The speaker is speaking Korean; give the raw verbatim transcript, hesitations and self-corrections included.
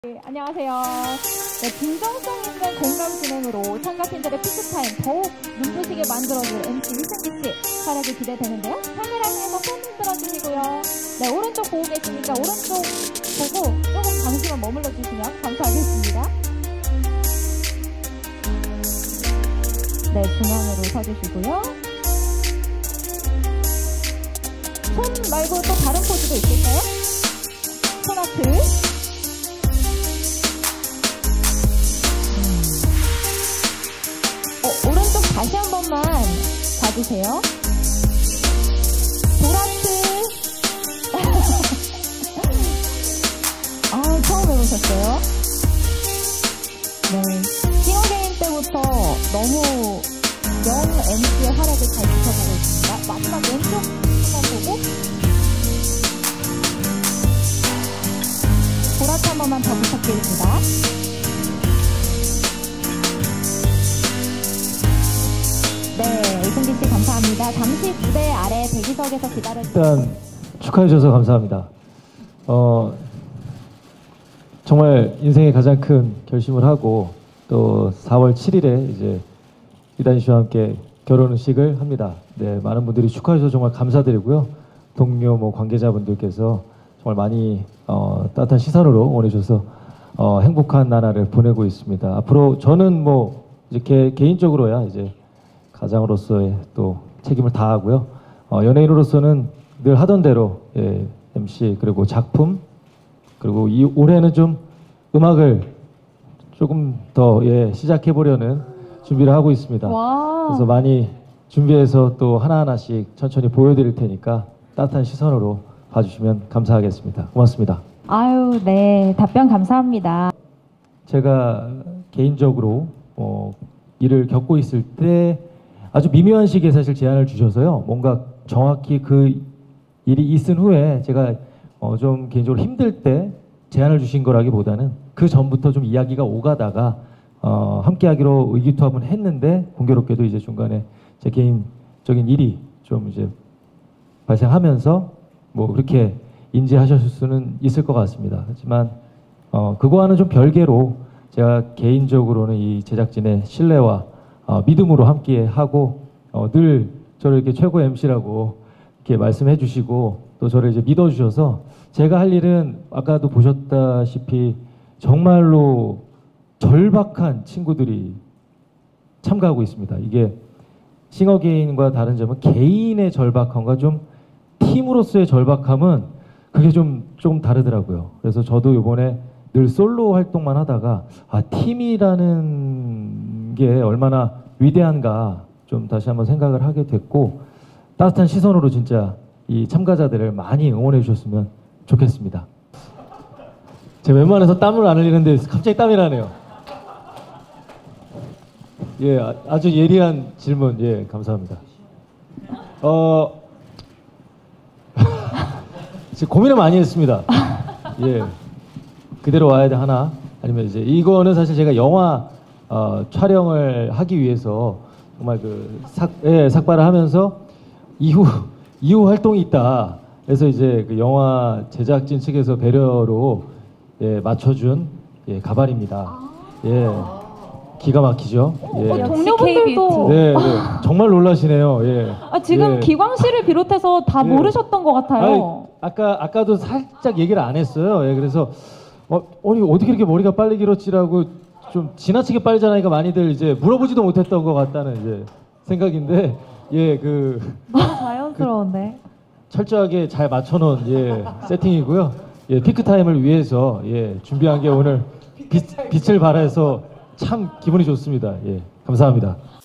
네, 안녕하세요. 네, 진정성 있는 공감 진행으로 참가팀들의 피크타임 더욱 눈부시게 만들어줄 엠씨 이승기 씨 활약이 기대되는데요. 카메라 향해서 손 흔들어 주시고요. 네, 오른쪽 보고 계시니까 오른쪽 보고 조금 잠시만 머물러 주시면 감사하겠습니다. 네, 중앙으로 서주시고요. 손 말고 또 다른 포즈도 있을까요? 손아트. 다시 한 번만 봐주세요. 도라트. 아, 처음 해보셨어요? 네. 싱어게인 때부터 너무 영 엠씨의 활약을 잘 지켜보고 있습니다. 마지막 왼쪽 한번 보고. 도라트 한 번만 더 부탁드립니다. 네, 이승기 씨 감사합니다. 잠시 무대 아래 대기석에서 기다려주세요. 일단 축하해 주셔서 감사합니다. 어, 정말 인생의 가장 큰 결심을 하고 또 사월 칠일에 이제 이다희 씨와 함께 결혼식을 합니다. 네, 많은 분들이 축하해 주셔서 정말 감사드리고요. 동료 뭐 관계자분들께서 정말 많이 어, 따뜻한 시선으로 응원해 주셔서 어, 행복한 나날을 보내고 있습니다. 앞으로 저는 뭐 이제 개, 개인적으로야 이제 가장으로서의 또 책임을 다하고요. 어, 연예인으로서는 늘 하던 대로 예, 엠씨 그리고 작품 그리고 이 올해는 좀 음악을 조금 더 예, 시작해 보려는 준비를 하고 있습니다. 와. 그래서 많이 준비해서 또 하나하나씩 천천히 보여드릴 테니까 따뜻한 시선으로 봐주시면 감사하겠습니다. 고맙습니다. 아유, 네, 답변 감사합니다. 제가 개인적으로 어, 일을 겪고 있을 때 아주 미묘한 시기에 사실 제안을 주셔서요. 뭔가 정확히 그 일이 있은 후에 제가 어 좀 개인적으로 힘들 때 제안을 주신 거라기보다는 그 전부터 좀 이야기가 오가다가 어 함께 하기로 의기투합은 했는데 공교롭게도 이제 중간에 제 개인적인 일이 좀 이제 발생하면서 뭐 그렇게 인지하셨을 수는 있을 것 같습니다. 하지만 어 그거와는 좀 별개로 제가 개인적으로는 이 제작진의 신뢰와 어, 믿음으로 함께 하고 어, 늘 저를 이렇게 최고 엠씨라고 이렇게 말씀해 주시고 또 저를 이제 믿어 주셔서 제가 할 일은 아까도 보셨다시피 정말로 절박한 친구들이 참가하고 있습니다. 이게 싱어게인과 다른 점은 개인의 절박함과 좀 팀으로서의 절박함은 그게 좀 조금 다르더라고요. 그래서 저도 이번에 늘 솔로 활동만 하다가 아 팀이라는 게 얼마나 위대한가 좀 다시 한번 생각을 하게 됐고 따뜻한 시선으로 진짜 이 참가자들을 많이 응원해 주셨으면 좋겠습니다. 제가 웬만해서 땀을 안 흘리는데 갑자기 땀이 나네요. 예, 아주 예리한 질문 예 감사합니다. 어 지금 고민을 많이 했습니다. 예. 그대로 와야 돼 하나 아니면 이제 이거는 사실 제가 영화 어, 촬영을 하기 위해서 정말 그 삭, 예, 삭발을 하면서 이후 이후 활동이 있다. 그래서 이제 그 영화 제작진 측에서 배려로 예, 맞춰준 예, 가발입니다. 예, 기가 막히죠. 예. 어, 동료분들도 네, 네, 정말 놀라시네요. 예. 아, 지금 예. 기광 씨를 비롯해서 다 예. 모르셨던 것 같아요. 아니, 아까 아까도 살짝 얘기를 안 했어요. 예, 그래서. 어, 아니 어떻게 이렇게 머리가 빨리 길었지라고 좀 지나치게 빨리 자라니까 많이들 이제 물어보지도 못했던 것 같다는 이제 생각인데 예 그 자연스러운데 그 철저하게 잘 맞춰놓은 예 세팅이고요. 예 피크 타임을 위해서 예 준비한 게 오늘 빛, 빛을 발해서 참 기분이 좋습니다. 예 감사합니다.